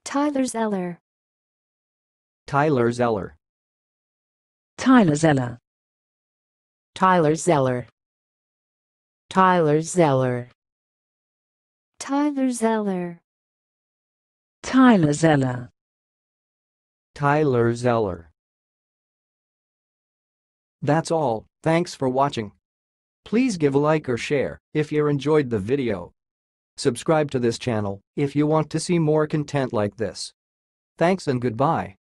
Tyler Zeller. Tyler Zeller. Tyler Zeller. Tyler Zeller. Tyler Zeller. Tyler Zeller. Tyler Zeller. Tyler Zeller. That's all, thanks for watching. Please give a like or share if you enjoyed the video. Subscribe to this channel if you want to see more content like this. Thanks and goodbye.